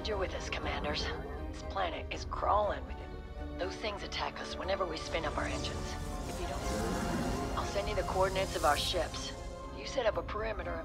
Glad you're with us, Commanders. This planet is crawling with it. Those things attack us whenever we spin up our engines. If you don't, I'll send you the coordinates of our ships. You set up a perimeter.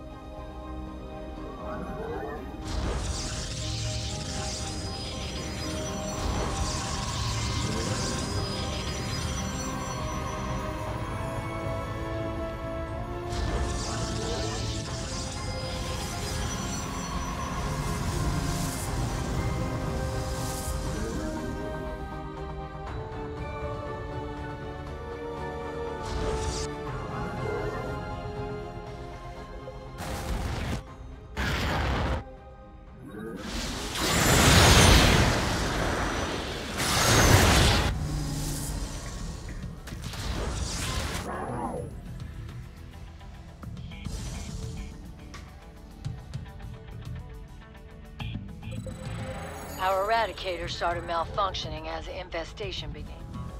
Our Eradicator started malfunctioning as the infestation began.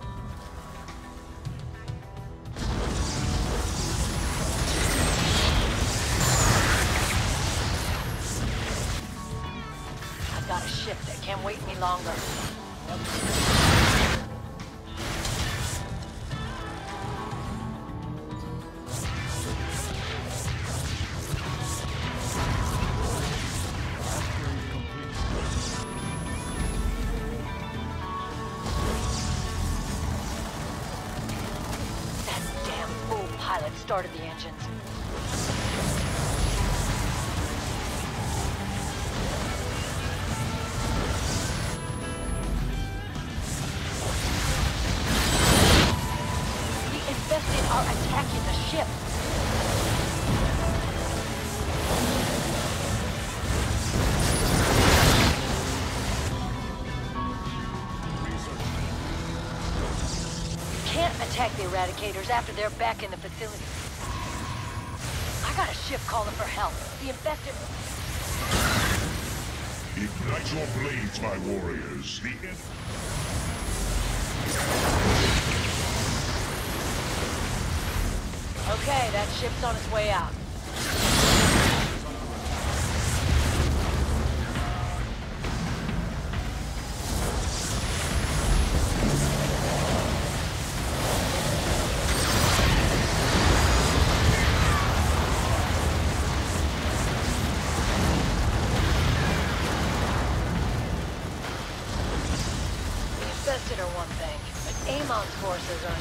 I've got a ship that can't wait any longer. Started the engines. The infested are attacking the ship. You can't attack the Eradicators after they're back in the facility. I got a ship calling for help. The infested... Ignite your blades, my warriors. Okay, that ship's on its way out. Are one thing, but Amon's forces are...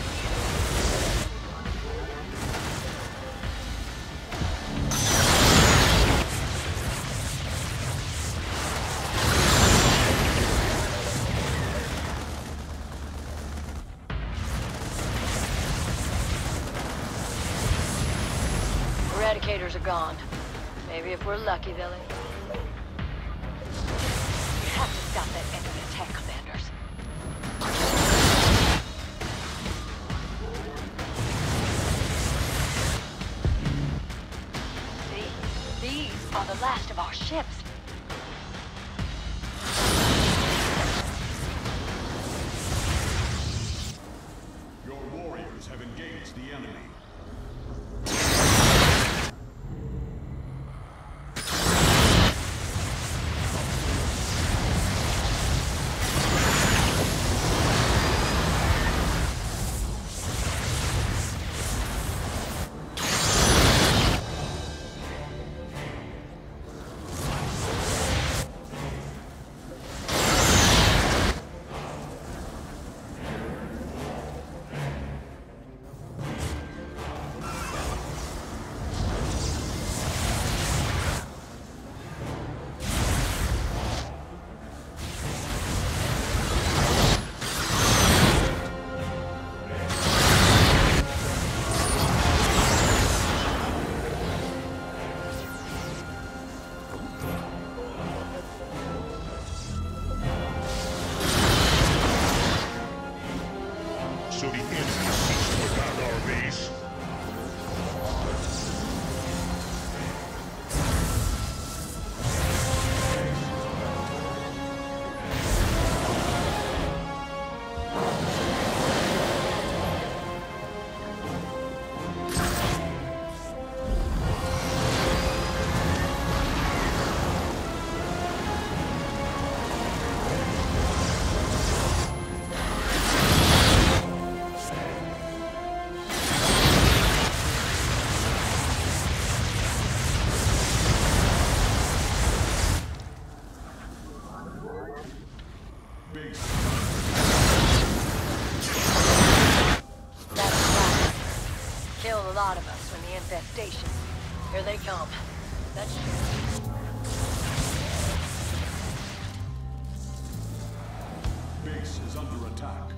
Eradicators are gone. Maybe if we're lucky, they'll... You have to stop that enemy attack, Commanders. These are the last of our ships. Your warriors have engaged the enemy. So the enemy seeks to attack our base. lot of us when the infestation. Here they come. That's Base is under attack.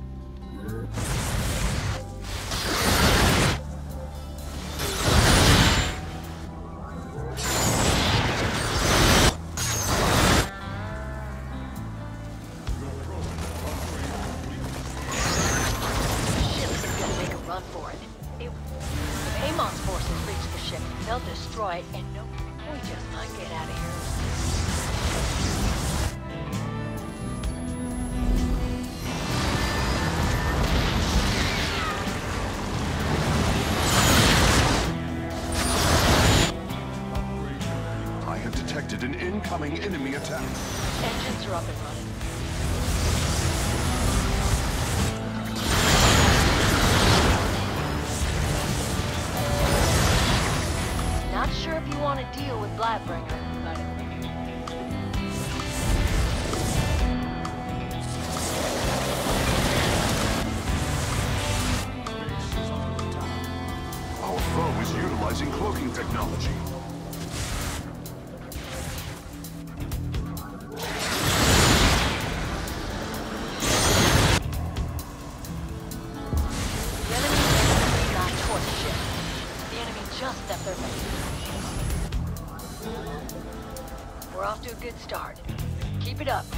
destroy it, and no, we just might get out of here. I have detected an incoming enemy attack. Engines are up and running. Not sure if you want to deal with Blightbringer, but... Our foe is utilizing cloaking technology. The enemy got towards the ship. The enemy just stepped their base. We're off to a good start. Keep it up.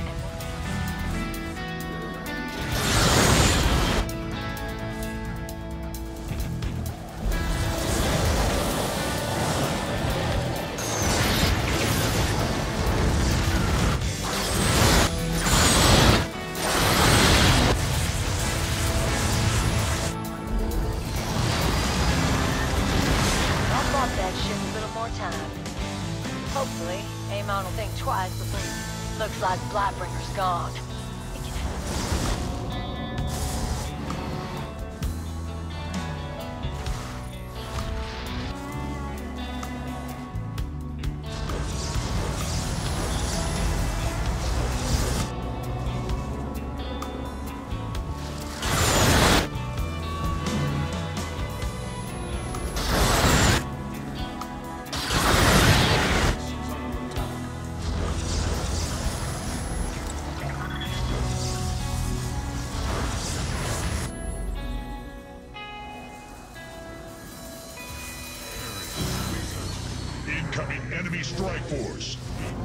I'll bump that ship a little more time. Hopefully, Amon will think twice before he looks like Blightbringer's gone. It can happen. Incoming enemy strike force.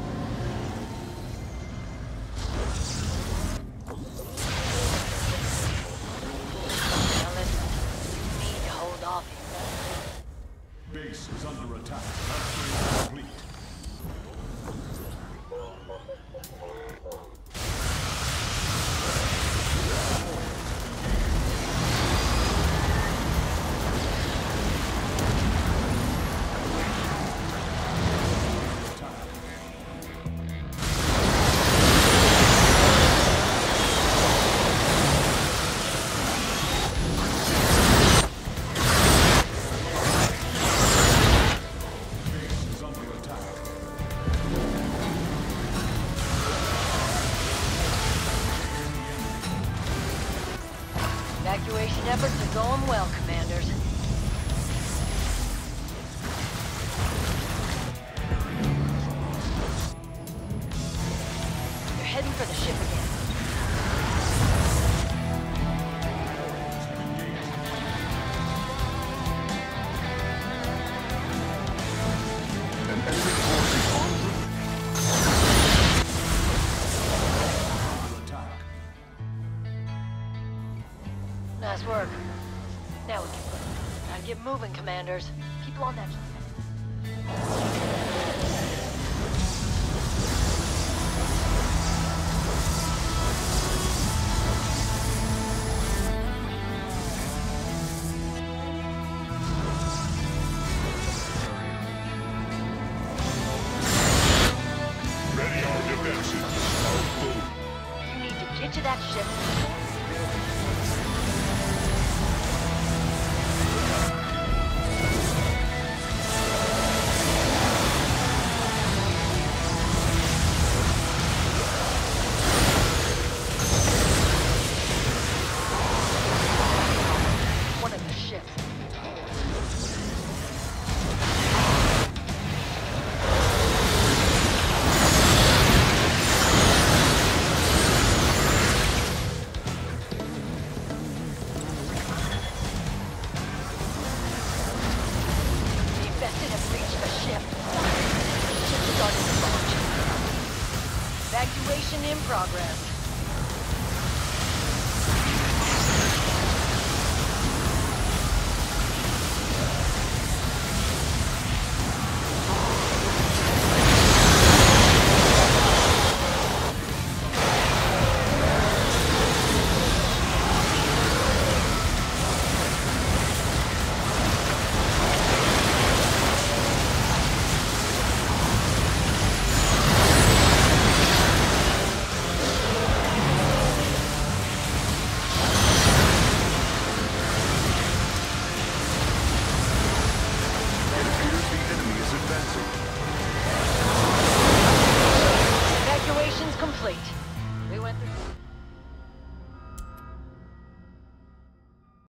Now listen, you need to hold off here. Base is under attack. Upgrade complete. Evacuation efforts are going well, Commanders. They're heading for the ship again. An enemy force is en route. Under attack. Nice work. Now we can move. Gotta get moving, Commanders. People on that... Ready our defenses. Our food. You need to get to that ship. Mission in progress.